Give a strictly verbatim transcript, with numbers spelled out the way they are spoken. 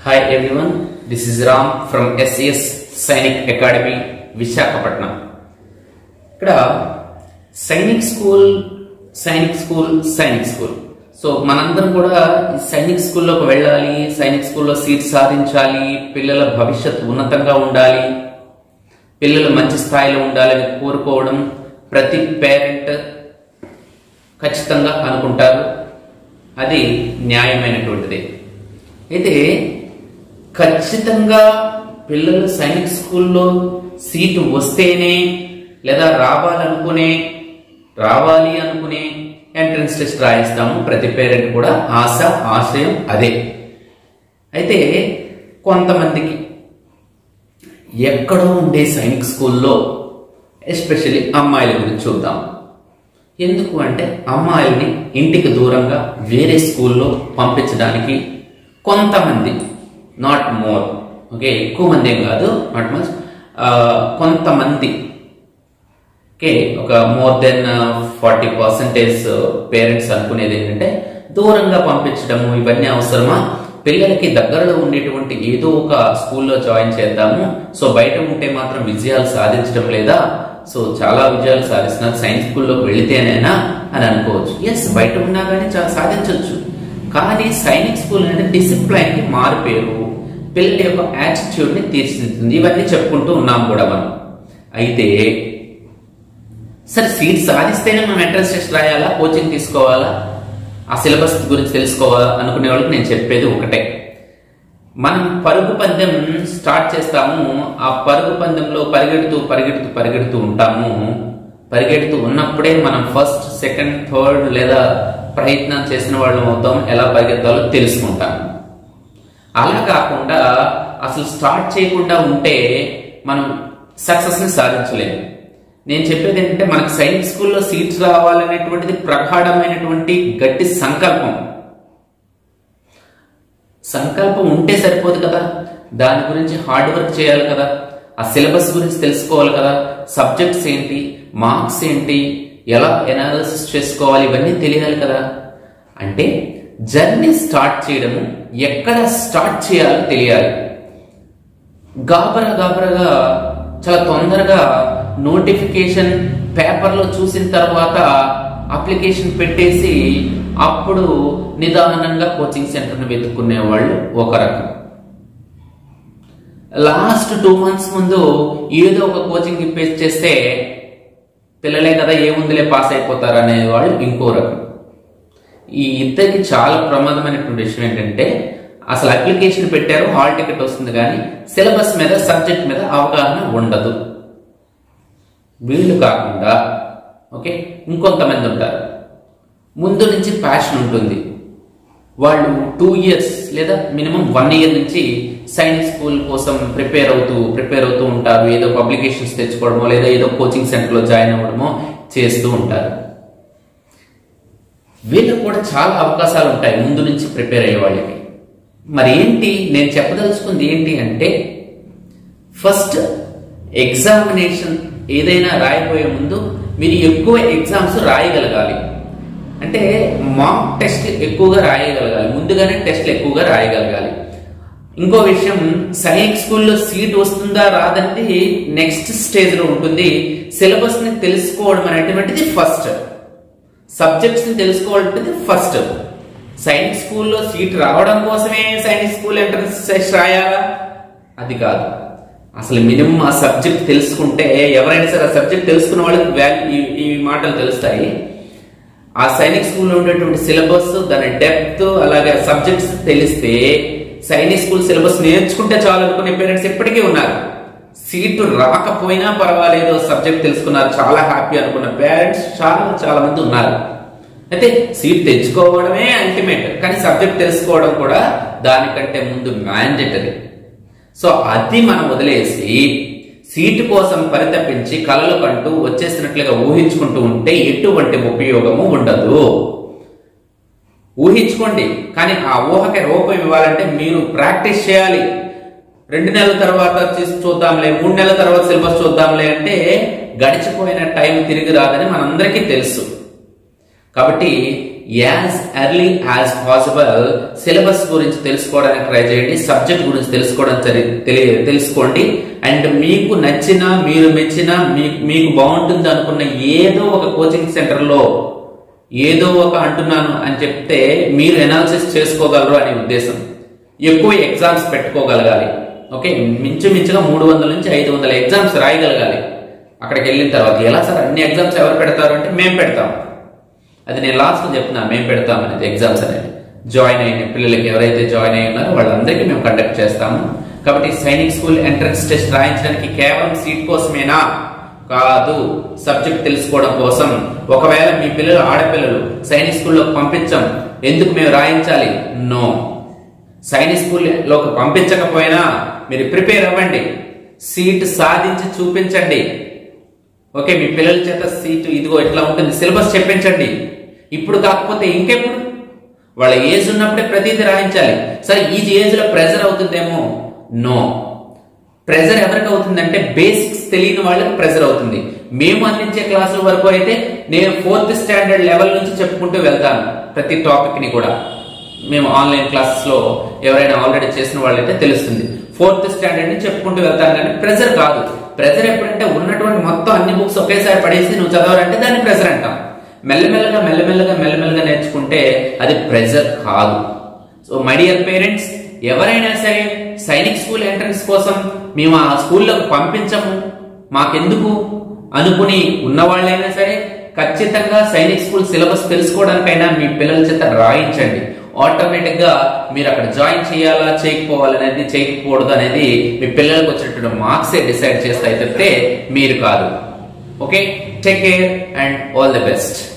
Hi everyone, this is Ram from S E S Sainik Academy, Visakhapatnam. Ikkada Sainik School, Sainik School, Sainik School. So manandaram kuda ee Sainik School loki vellali, Sainik School lo seat sadhinchali, pillala bhavishyattu unnatanga undali, pillalu manchi sthayilo undalani korukovam prati parent ఖచ్చితంగా అనుకుంటారు. అది న్యాయమైనటువంటిది. అయితే ఖచ్చితంగా పిల్లలు సైనిక్ స్కూల్లో seat వస్తేనే లేదా రావాలనుకునే రావాలి అనుకునే ఎంట్రన్స్ టెస్ట్ రాయిస్తాము. ప్రతి పేరెంట్ కూడా ఆశ ఆశయం అదే. అయితే కొంతమందికి ఎక్కడో ఉండే సైనిక్ స్కూల్లో ఎస్పెషల్లీ అమ్మాయిల గురించి చూద్దాం. ఎందుకు అంటే అమ్మాయిల్ని ఇంటికి దూరంగా వేరే స్కూల్లో పంపించడానికి కొంతమంది, నాట్ మోర్, ఓకే, ఎక్కువ మంది ఏం కాదు, నాట్ మచ్, కొంతమంది, ఓకే, ఒక more than forty percentage parents అనుకునేది ఏంటంటే దూరంగా పంపించడము ఇవన్నీ అవసరమా, పిల్లలకి దగ్గరలో ఉండేటువంటి ఏదో ఒక స్కూల్లో జాయిన్ చేద్దాము, సో బయట ఉంటే మాత్రం విజయాలు సాధించడం లేదా, సో చాలా విజయాలు సాధిస్తున్నారు సైన్స్ స్కూల్లోకి వెళితేనైనా అని అనుకోవచ్చు. ఎస్, బయట ఉన్నా కానీ చాలా సాధించవచ్చు. కానీ సైనిక్ స్కూల్ అంటే డిసిప్లైన్ కి మారిపోయారు, పిల్లల యొక్క యాటిట్యూడ్ ని తీర్చిదిద్దుతుంది. ఇవన్నీ చెప్పుకుంటూ ఉన్నాం కూడా మనం. అయితే సరే, సీట్ సాధిస్తేనే మనం ఎంట్రన్స్ టెస్ట్ రాయాలా, కోచింగ్ తీసుకోవాలా, ఆ సిలబస్ గురించి తెలుసుకోవాలా అనుకునే వాళ్ళకి నేను చెప్పేది ఒకటే. మనం పరుగు పందెం స్టార్ట్ చేస్తాము. ఆ పరుగు పందెంలో పరిగెడుతూ పరిగెడుతూ పరిగెడుతూ ఉంటాము. పరిగెడుతూ ఉన్నప్పుడే మనం ఫస్ట్, సెకండ్, థర్డ్ లేదా ప్రయత్నం చేసిన వాళ్ళు అవుతాం, ఎలా పరిగెత్తాలో తెలుసుకుంటాము. అలా కాకుండా అసలు స్టార్ట్ చేయకుండా ఉంటే మనం సక్సెస్ ని సాధించలేము. నేను చెప్పేది ఏంటంటే మనకు సైనిక్ స్కూల్లో సీట్స్ రావాలనేటువంటిది ప్రగాఢమైనటువంటి గట్టి సంకల్పం. సంకల్పం ఉంటే సరిపోదు కదా, దాని గురించి హార్డ్ వర్క్ చేయాలి కదా, ఆ సిలబస్ గురించి తెలుసుకోవాలి కదా, సబ్జెక్ట్స్ ఏంటి, మార్క్స్ ఏంటి, ఎలా ఎనాలిసిస్ చేసుకోవాలి, ఇవన్నీ తెలియాలి కదా. అంటే జర్నీ స్టార్ట్ చేయడము, ఎక్కడ స్టార్ట్ చేయాలో తెలియాలి. గాబరా గాబరాగా చాలా తొందరగా నోటిఫికేషన్ పేపర్లో చూసిన తర్వాత అప్లికేషన్ పెట్టేసి అప్పుడు నిదానంగా కోచింగ్ సెంటర్ను వెతుక్కునే వాళ్ళు ఒక రకం. లాస్ట్ టూ మంత్స్ ముందు ఏదో ఒక కోచింగ్ ఇప్పేసి చేస్తే పిల్లలే కదా ఏముందిలే పాస్ అయిపోతారు అనే వాళ్ళు ఇంకో రకం. ఈ ఇద్దరికి చాలా ప్రమాదమైనటువంటి విషయం ఏంటంటే అసలు అప్లికేషన్ పెట్టారు, హాల్ టికెట్ వస్తుంది, కానీ సిలబస్ మీద, సబ్జెక్ట్ మీద అవగాహన ఉండదు. వీళ్ళు కాకుండా ఓకే ఇంకొంతమంది ఉంటారు, ముందు నుంచి ప్యాషన్ ఉంటుంది, వాళ్ళు టూ ఇయర్స్ లేదా మినిమం వన్ ఇయర్ నుంచి సైన్స్ స్కూల్ కోసం ప్రిపేర్ అవుతూ ప్రిపేర్ అవుతూ ఉంటారు. ఏదో పబ్లికేషన్స్ తెచ్చుకోవడమో లేదా ఏదో కోచింగ్ సెంటర్లో జాయిన్ అవ్వడమో చేస్తూ ఉంటారు. వీళ్ళకు కూడా చాలా అవకాశాలు ఉంటాయి ముందు నుంచి ప్రిపేర్ అయ్యే వాళ్ళకి. మరి ఏంటి నేను చెప్పదలుచుకుంది ఏంటి అంటే, ఫస్ట్ ఎగ్జామినేషన్ ఏదైనా రాయబోయే ముందు మీరు ఎక్కువ ఎగ్జామ్స్ రాయగలగాలి. అంటే మాక్ టెస్ట్ ఎక్కువగా రాయగలగాలి, ముందుగానే టెస్ట్లు ఎక్కువగా రాయగలగాలి. ఇంకో విషయం, సైనిక్ స్కూల్లో సీట్ వస్తుందా రాదంటే నెక్స్ట్ స్టేజ్ లో ఉంటుంది. సిలబస్ ని తెలుసుకోవడం అనేటువంటిది ఫస్ట్, సబ్జెక్ట్స్ ని తెలుసుకోవడం ఫస్ట్. సైనిక్ స్కూల్లో సీట్ రావడం కోసమే సైనిక్ స్కూల్ ఎంట్రన్స్ టెస్ట్ రాయాలా? అది కాదు. అసలు మినిమం ఆ సబ్జెక్ట్ తెలుసుకుంటే, ఎవరైనా సరే ఆ సబ్జెక్ట్ తెలుసుకున్న వాళ్ళకి వాల్యూ ఈ మాటలు తెలుస్తాయి. ఆ సైనిక్ స్కూల్లో ఉండేటువంటి సిలబస్, దాని డెప్త్, అలాగే సబ్జెక్ట్స్ తెలిస్తే సైనిక్ స్కూల్ సిలబస్ నేర్చుకుంటే చాలు అనుకునే పేరెంట్స్ ఎప్పటికీ ఉన్నారు. సీటు రాకపోయినా పర్వాలేదు, సబ్జెక్ట్ తెలుసుకున్నారు, చాలా హ్యాపీ అనుకున్న పేరెంట్స్ చాలా చాలా మంది ఉన్నారు. అయితే సీట్ తెచ్చుకోవడమే అల్టిమేట్, కానీ సబ్జెక్ట్ తెలుసుకోవడం కూడా దానికంటే ముందు మ్యాండేటరీ. సో అది మనం వదిలేసి సీటు కోసం పరితపించి కలలు కంటూ వచ్చేసినట్లుగా ఊహించుకుంటూ ఉంటే ఎటువంటి ఉపయోగము ఉండదు. ఊహించుకోండి, కానీ ఆ ఊహకి రూపం ఇవ్వాలంటే మీరు ప్రాక్టీస్ చేయాలి. రెండు నెలల తర్వాత చూద్దాంలే, మూడు నెలల తర్వాత సిలబస్ చూద్దాంలే అంటే గడిచిపోయిన టైం తిరిగి రాదని మనందరికీ తెలుసు. కాబట్టి as early as possible syllabus గురించి తెలుసుకోవడానికి ట్రై చేయండి, సబ్జెక్ట్ గురించి తెలుసుకోవడం తెలుసుకోండి. అండ్ మీకు నచ్చిన, మీరు మెచ్చిన, మీకు బాగుంటుంది అనుకున్న ఏదో ఒక కోచింగ్ సెంటర్ లో ఏదో ఒక అంటున్నాను అని చెప్తే మీరు ఎనాలిసిస్ చేసుకోగలరు అనే ఉద్దేశం. ఎక్కువ ఎగ్జామ్స్ పెట్టుకోగలగాలి. ఓకే, మించుమించుగా మూడు వందల నుంచి ఐదు వందల ఎగ్జామ్స్ రాయగలగాలి. అక్కడికి వెళ్ళిన తర్వాత ఎలా సార్ అన్ని ఎగ్జామ్స్ ఎవరు పెడతారు అంటే మేము పెడతాం. అది నేను లాస్ట్ చెప్తున్నా, మేము పెడతాం అనేది ఎగ్జామ్స్ అనేది. జాయిన్ అయిన పిల్లలకి ఎవరైతే జాయిన్ అయి ఉన్నారో వాళ్ళందరికీ మేము కండక్ట్ చేస్తాము. కాబట్టి సైనిక్ స్కూల్ ఎంట్రన్స్ టెస్ట్ రాయించడానికి కేవలం సీట్ కోసమేనా? కాదు, సబ్జెక్ట్ తెలుసుకోవడం కోసం. ఒకవేళ మీ పిల్లలు ఆడపిల్లలు సైనిక్ స్కూల్లో పంపించాం, ఎందుకు మేము రాయించాలి? నో. సైనిక్ స్కూల్లోకి పంపించకపోయినా మీరు ప్రిపేర్ అవ్వండి, సీట్ సాధించి చూపించండి. ఓకే, మీ పిల్లల చేత సీటు ఇదిగో ఇట్లా ఉంటుంది సిలబస్ చెప్పించండి. ఇప్పుడు కాకపోతే ఇంకెప్పుడు? వాళ్ళ ఏజ్ ఉన్నప్పుడే ప్రతిదీ రాయించాలి. సరే ఈ ఏజ్ లో ప్రెజర్ అవుతుందేమో? నో. ప్రెజర్ ఎవరికి అవుతుందంటే బేసిక్స్ తెలియని వాళ్ళకి ప్రెజర్ అవుతుంది. మేము అందించే క్లాసుల వరకు అయితే నేను ఫోర్త్ స్టాండర్డ్ లెవెల్ నుంచి చెప్పుకుంటూ వెళ్తాను ప్రతి టాపిక్ ని కూడా. మేము ఆన్లైన్ క్లాసెస్ లో ఎవరైనా ఆల్రెడీ చేసిన వాళ్ళైతే తెలుస్తుంది. ఫోర్త్ స్టాండర్డ్ ని చెప్పుకుంటూ వెళ్తాను, కానీ ప్రెజర్ కాదు. ప్రెజర్ ఎప్పుడంటే ఉన్నటువంటి మొత్తం అన్ని బుక్స్ ఒకేసారి పడేసి నువ్వు చదవాలంటే దాన్ని ప్రెజర్ అంటాం. మెల్లమెల్లగా మెల్లమెల్లగా మెల్లమెల్లగా నేర్చుకుంటే అది ప్రెజర్ కాదు. సో మై డియర్ పేరెంట్స్, ఎవరైనా సరే సైనిక్ స్కూల్ ఎంట్రన్స్ కోసం మేము ఆ స్కూల్లోకి పంపించము, మాకెందుకు అనుకుని ఉన్నవాళ్ళైనా సరే ఖచ్చితంగా సైనిక్ స్కూల్ సిలబస్ తెలుసుకోవడానికైనా మీ పిల్లల చేత రాయించండి. ఆటోమేటిక్ గా మీరు అక్కడ జాయిన్ చేయాలా చేయకపోవాలనేది చేయకపోవద్దు అనేది మీ పిల్లలకు వచ్చేటటువంటి మార్క్సే డిసైడ్ చేస్తాయి తప్పితే మీరు కాదు. Okay, take care and all the best.